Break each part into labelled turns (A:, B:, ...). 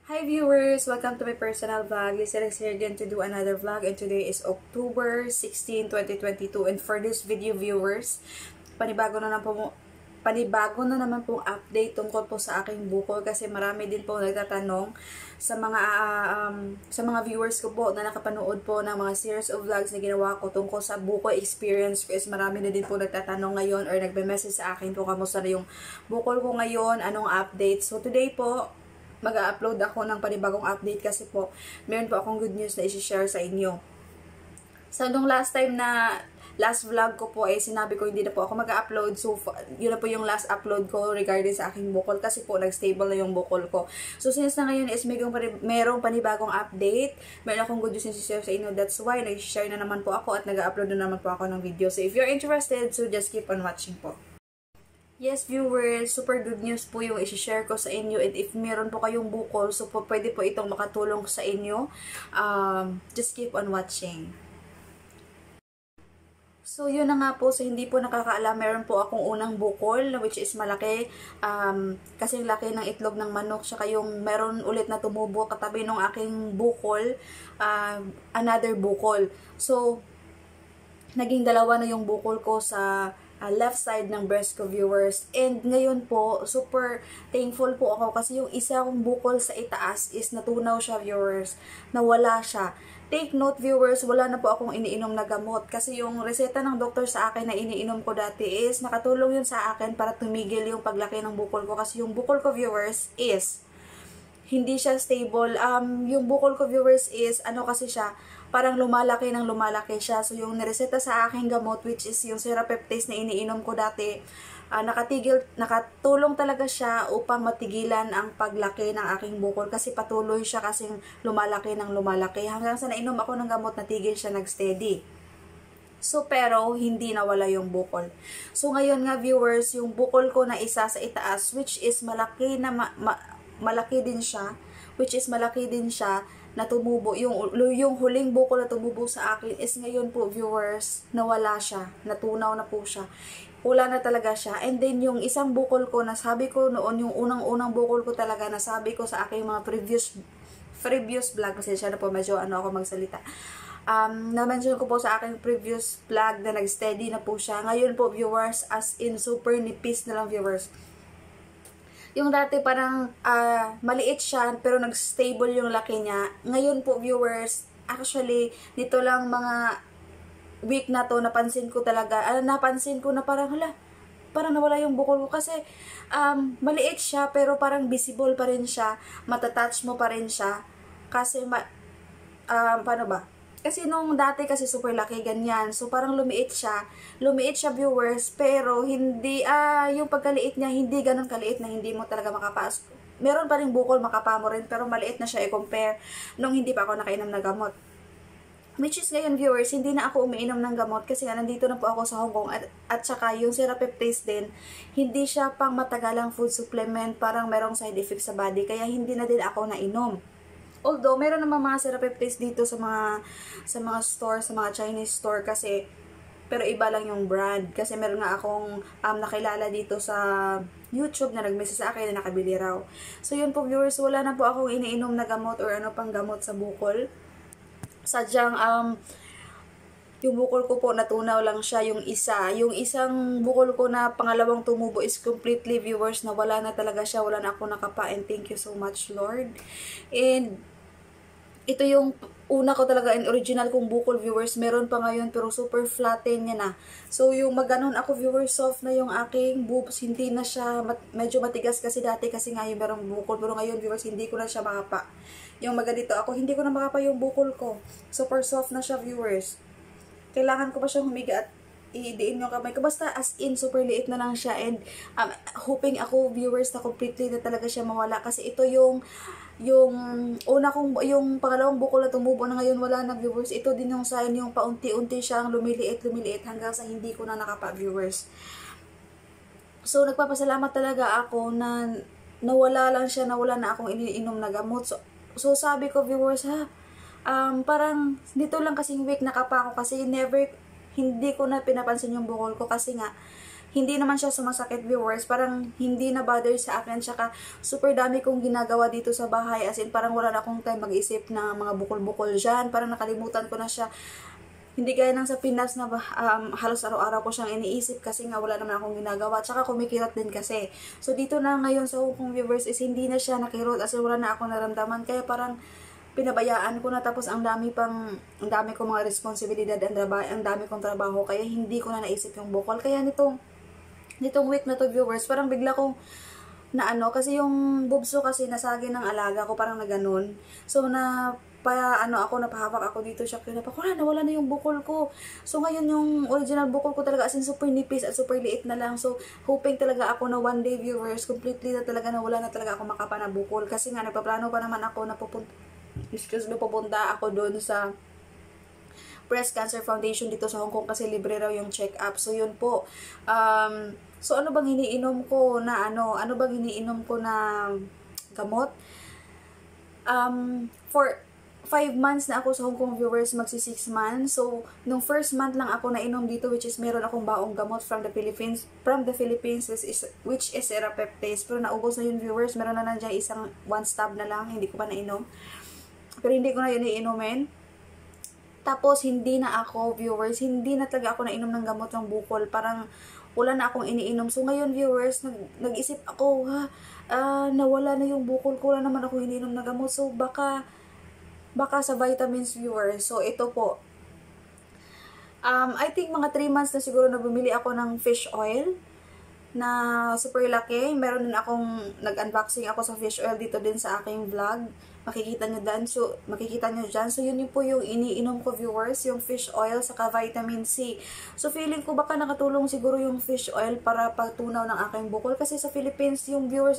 A: Hi viewers! Welcome to my personal vlog. This is here again to do another vlog, and today is October 16, 2022. And for this video viewers, panibago na naman pong update tungkol po sa aking bukol, kasi marami din po nagtatanong sa mga viewers ko po na nakapanood po ng mga series of vlogs na ginawa ko tungkol sa bukol experience ko. Is marami na din po nagtatanong ngayon or nagbe-message sa akin po kamusta na yung bukol ko ngayon, anong update. So today po mag-upload ako ng panibagong update kasi po meron po akong good news na i-share sa inyo. So nung last vlog ko po sinabi ko hindi na po ako mag-upload. So yun na po yung last upload ko regarding sa aking bukol kasi po nag-stable na yung bukol ko. So since na ngayon is merong panibagong update, meron akong good news na i-share sa inyo. That's why nag-share na naman po ako at nag-upload na naman po ako ng video. So if you're interested, so just keep on watching po. Yes, viewers, super good news po yung i-share ko sa inyo, and if meron po kayong bukol, so po, pwede po itong makatulong sa inyo. Just keep on watching. So, yun na nga po, so hindi po nakakaalam, meron po akong unang bukol, which is malaki, kasi laki ng itlog ng manok, saka yung meron ulit na tumubo katabi ng aking bukol, another bukol. So, naging dalawa na yung bukol ko sa left side ng breast ko, viewers. And ngayon po, super thankful po ako kasi yung isa kong bukol sa itaas is natunaw siya, viewers. Nawala siya. Take note, viewers, wala na po akong iniinom na gamot kasi yung reseta ng doktor sa akin na iniinom ko dati is nakatulong yun sa akin para tumigil yung paglaki ng bukol ko, kasi yung bukol ko, viewers, is hindi siya stable. Yung bukol ko, viewers, is kasi siya, parang lumalaki siya. So, yung nireseta sa aking gamot, which is yung serapeptase na iniinom ko dati, nakatulong talaga siya upang matigilan ang paglaki ng aking bukol, kasi patuloy siya kasing lumalaki. Hanggang sa nainom ako ng gamot, natigil siya, nag-steady. So, pero, hindi nawala yung bukol. So, ngayon nga, viewers, yung bukol ko na isa sa itaas, which is malaki din siya, na tumubo, yung huling bukol na tumubo sa akin is ngayon po, viewers, nawala siya, natunaw na po siya, wala na talaga siya. And then yung isang bukol ko, nasabi ko noon, yung unang bukol ko talaga, nasabi ko sa aking mga previous vlog, kasi siya na po medyo ako magsalita, na-mention ko po sa aking previous vlog na nag-steady na po siya. Ngayon po, viewers, as in super nipis na lang, viewers. Yung dati parang maliit siya pero nag-stable yung laki niya. Ngayon po, viewers, actually dito lang mga week na to napansin ko na parang nawala yung bukol ko, kasi maliit siya pero parang visible pa rin siya, matatouch mo pa rin siya, kasi paano ba? Kasi nung dati kasi super laki, ganyan. So, parang lumiit siya, viewers, pero hindi, yung pagkaliit niya, hindi ganun kaliit na hindi mo talaga makapas. Meron pa rin bukol, makapa mo rin, pero maliit na siya i-compare nung hindi pa ako nakainom ng gamot. Which is ngayon, viewers, hindi na ako umiinom ng gamot kasi nga nandito na po ako sa Hong Kong, at saka yung serapeptase din, hindi siya pang matagalang food supplement, parang merong side effect sa body, kaya hindi na din ako nainom. Although, meron naman mga serapeptase dito sa mga store, sa mga Chinese store, kasi, pero iba lang yung brand. Kasi meron nga akong nakilala dito sa YouTube na nag-message sa akin na nakabili raw. So, yun po, viewers, wala na po akong iniinom na gamot or ano pang gamot sa bukol. Sadyang, yung bukol ko po, natunaw lang siya, yung isa. Yung isang bukol ko na pangalawang tumubo is completely, viewers, na wala na talaga siya, wala na ako nakapa, and thank you so much, Lord. And ito yung una ko talaga and original kong bukol, viewers. Meron pa ngayon pero super flatten niya na. So yung maganon ako, viewers, soft na yung aking boobs. Hindi na siya medyo matigas kasi dati, kasi nga yung merong bukol. Pero ngayon, viewers, hindi ko na siya makapa. Yung maganito ako, hindi ko na makapa yung bukol ko. Super soft na siya, viewers. Kailangan ko pa siyang humiga at idiin yung kamay ko. Basta as in, super liit na lang siya. And hoping ako, viewers, na completely na talaga siya mawala. Kasi ito yung pangalawang bukol na tumubo na ngayon wala na, viewers. Ito din yung sign, yung paunti-unti siyang lumiliit hanggang sa hindi ko na nakapa, viewers. So, nagpapasalamat talaga ako na nawala lang siya, nawala na akong iniinom na gamot. So sabi ko, viewers, parang dito lang kasing week nakapa ako, kasi hindi ko na pinapansin yung bukol ko, kasi nga hindi naman siya sumasakit, viewers. Parang hindi na bother sa akin. Tsaka super dami kong ginagawa dito sa bahay. As in, parang wala na akong time mag-isip na mga bukol-bukol dyan. Parang nakalimutan ko na siya. Hindi gaya ng sa Pinas na halos araw-araw ko siyang iniisip kasi nga wala naman akong ginagawa. Tsaka kumikirot din kasi. So dito na ngayon sa Hong Kong, viewers, is hindi na siya nakirot as in wala na akong naramdaman. Kaya parang pinabayaan ko na, tapos ang dami kong mga responsibilidad, ang dami kong trabaho. Kaya hindi ko na naisip yung bukol. Kaya nitong week na to, viewers, parang bigla kong na kasi yung bubso kasi nasagi ng alaga ko, parang na ganun. So napahawak ako dito siya, nawala na yung bukol ko. So ngayon yung original bukol ko talaga as in super nipis at super liit na lang. So hoping talaga ako na one day, viewers, completely na talaga nawala na talaga ako makapanabukol. Kasi nga nagpaplano pa naman ako na pupunta ako doon sa Breast Cancer Foundation dito sa Hong Kong kasi libre raw yung check-up. So yun po. So ano bang iniinom ko na gamot? For 5 months na ako sa Hong Kong, viewers, magsi 6 months. So, nung first month lang ako nainom dito, which is meron akong baong gamot from the Philippines, which is Serapeptase. Pero naubos na yun, viewers. Meron na nandiyan isang 1 stub na lang, hindi ko pa nainom. Pero hindi ko na yun iinumin. Tapos, hindi na talaga ako nainom ng gamot ng bukol. Parang, wala na akong iniinom. So, ngayon, viewers, nag-isip ako, nawala na yung bukol ko. Wala naman ako iniinom na gamot. So, baka sa vitamins, viewers. So, ito po. I think mga 3 months na siguro na bumili ako ng fish oil na super laki. Meron din akong nag-unboxing ako sa fish oil dito din sa aking vlog. Makikita nyo dyan. So, yun po yung iniinom ko, viewers. Yung fish oil saka vitamin C. So, feeling ko baka nakatulong siguro yung fish oil para pagtunaw ng aking bukol. Kasi sa Philippines, yung viewers,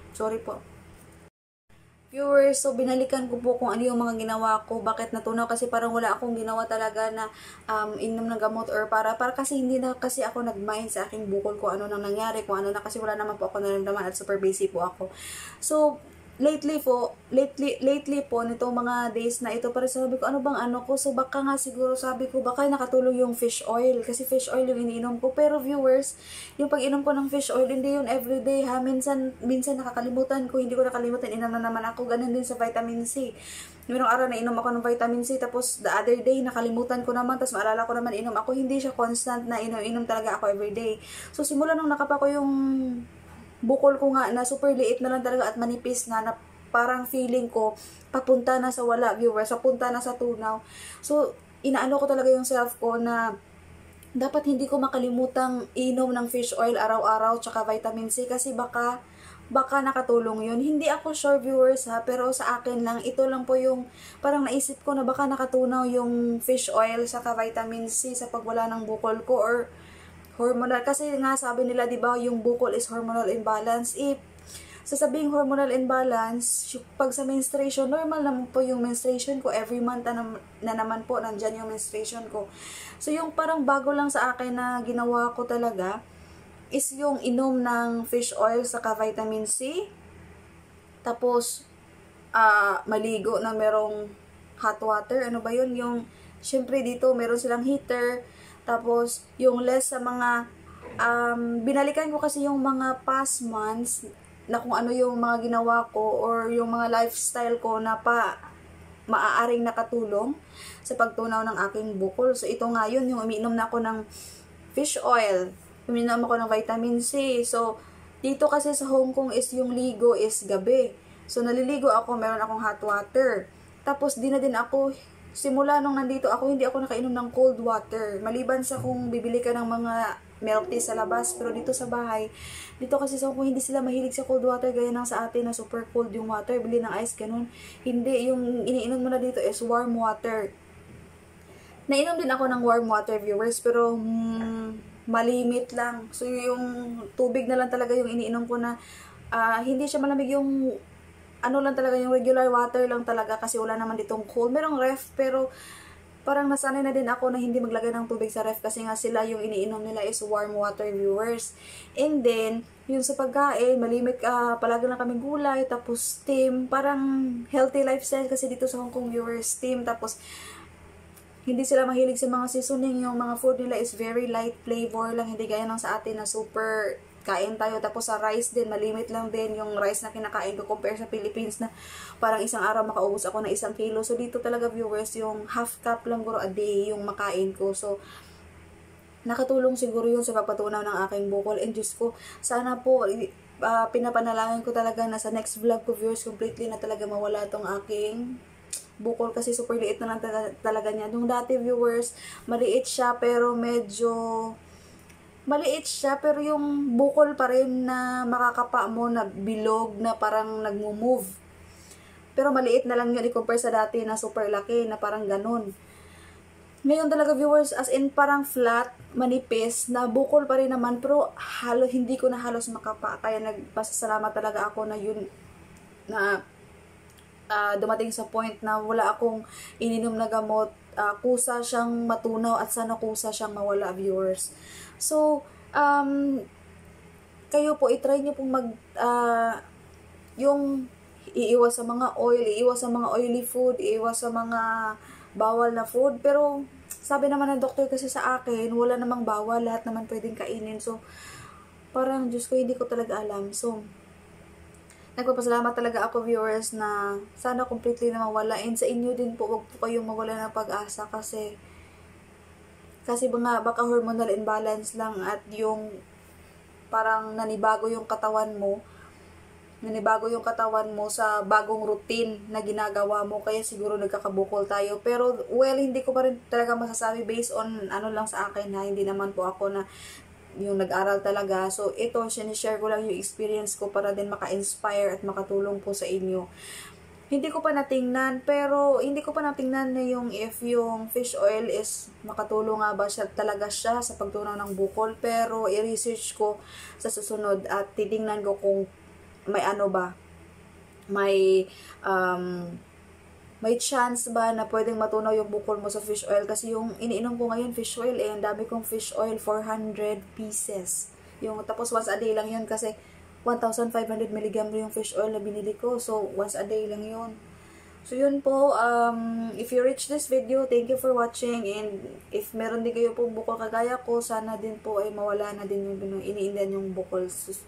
A: so binalikan ko po kung ano yung mga ginawa ko, bakit natunaw, kasi parang wala akong ginawa talaga na inom ng gamot or para kasi hindi na kasi ako nag-mind sa aking bukol ko ano nang nangyari, kung ano na, kasi wala naman po ako naramdaman at super busy po ako. So lately po, nitong mga days na ito, parang sabi ko, ano bang ko? So, baka nga siguro, sabi ko, baka nakatulong yung fish oil. Kasi fish oil yung iniinom ko. Pero, viewers, yung pag-inom ko ng fish oil, hindi yun everyday, ha? Minsan nakakalimutan ko, hindi ko nakalimutan, inom na naman ako. Ganun din sa vitamin C. Yung araw na inom ako ng vitamin C, tapos the other day, nakalimutan ko naman, tapos maalala ko naman, inom ako. Hindi siya constant na inom talaga ako everyday. So, simula nung nakapa ko yung bukol ko nga na super liit na lang talaga at manipis na parang feeling ko papunta na sa wala, viewers, papunta na sa tunaw. So, inaano ko talaga yung self ko na dapat hindi ko makalimutang inom ng fish oil araw-araw tsaka vitamin C kasi baka nakatulong yun. Hindi ako sure, viewers, ha, pero sa akin lang, ito lang po yung parang naisip ko na baka nakatunaw yung fish oil saka vitamin C sa pagwala ng bukol ko or hormonal. Kasi nga sabi nila, di ba, yung bukol is hormonal imbalance. If sasabing hormonal imbalance, pag sa menstruation, normal naman po yung menstruation ko. Every month na naman po, nandyan yung menstruation ko. So, yung parang bago lang sa akin na ginawa ko talaga is yung inom ng fish oil saka vitamin C. Tapos, maligo na merong hot water. Ano ba yun? Yung, syempre dito, meron silang heater. Tapos, yung less sa mga, binalikan ko kasi yung mga past months na kung ano yung mga ginawa ko or yung mga lifestyle ko na maaaring nakatulong sa pagtunaw ng aking bukol. So, ito nga yun, yung umiinom na ako ng fish oil. Umiinom ako ng vitamin C. So, dito kasi sa Hong Kong is yung ligo is gabi. So, naliligo ako, meron akong hot water. Tapos, di na din ako, simula nung nandito ako, hindi ako nakainom ng cold water. Maliban sa kung bibili ka ng mga milk tea sa labas. Pero dito sa bahay, dito kasi sa kung hindi sila mahilig sa cold water, gaya ng sa atin na super cold yung water, bili ng ice, ganun. Hindi, yung iniinom mo na dito is warm water. Nainom din ako ng warm water, viewers, pero malimit lang. So, yung tubig na lang talaga yung iniinom ko na hindi siya malamig, yung ano lang talaga, yung regular water lang talaga kasi wala naman ditong cold. Merong ref, pero parang nasanay na din ako na hindi maglagay ng tubig sa ref kasi nga sila yung iniinom nila is warm water, viewers. And then, yung sa pagkain, malimit, palagi lang kaming gulay, tapos steam, parang healthy lifestyle kasi dito sa Hong Kong, viewers, steam, tapos hindi sila mahilig sa mga seasoning. Yung mga food nila is very light flavor lang, hindi gaya ng sa atin na super kain tayo. Tapos sa rice din, malimit lang din yung rice na kinakain ko compare sa Philippines na parang isang araw makaubos ako ng 1 kilo. So dito talaga viewers, yung half cup lang guro a day yung makain ko. So nakatulong siguro yun sa pagpatunaw ng aking bukol. And Diyos ko, sana po pinapanalangin ko talaga na sa next vlog ko viewers, completely na talaga mawala tong aking bukol kasi super liit na lang talaga niya. Nung dati viewers, maliit siya pero yung bukol pa rin na makakapa mo na bilog na parang nagmo-move. Pero maliit na lang yun i-compare sa dati na super laki na parang ganun. Ngayon talaga viewers, as in parang flat, manipis, na bukol pa rin naman pero hindi ko na halos makapa. Kaya nagpasalamat talaga ako na yun na dumating sa point na wala akong ininom na gamot, kusa siyang matunaw at sana kusa siyang mawala viewers. So, kayo po, itry nyo pong yung iiwas sa mga oil, iiwas sa mga oily food, iiwas sa mga bawal na food. Pero, sabi naman ng doktor kasi sa akin, wala namang bawal, lahat naman pwedeng kainin. So, parang, Diyos ko, hindi ko talaga alam. So, nagpapasalamat talaga ako viewers na sana completely na mawala. And sa inyo din po, wag po kayong mawala ng pag-asa kasi baka hormonal imbalance lang at yung parang nanibago yung katawan mo sa bagong routine na ginagawa mo, kaya siguro nagkakabukol tayo. Pero well, hindi ko pa rin talaga masasabi based on ano lang sa akin ha, hindi naman po ako na yung nag-aral talaga. So, ito, sinishare ko lang yung experience ko para din maka-inspire at makatulong po sa inyo. Hindi ko pa natingnan na yung if yung fish oil is makatulong nga ba talaga siya sa pagtunaw ng bukol. Pero, i-research ko sa susunod at titingnan ko kung may ano ba, may chance ba na pwedeng matunaw yung bukol mo sa fish oil? Kasi yung iniinom ko ngayon, fish oil, ang dami kong fish oil, 400 pieces. Tapos once a day lang yun kasi 1,500 mg yung fish oil na binili ko. So, once a day lang yun. So, yun po. If you reach this video, thank you for watching. And if meron din kayo pong bukol kagaya ko, sana din po ay mawala na din yung iniindan yung bukol. So,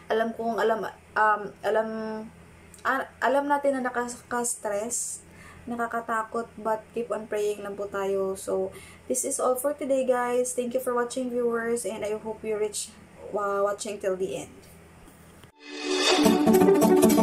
A: alam natin na nakaka-stress, nakakatakot, but keep on praying lang po tayo. So, this is all for today, guys. Thank you for watching, viewers, and I hope you reach watching till the end.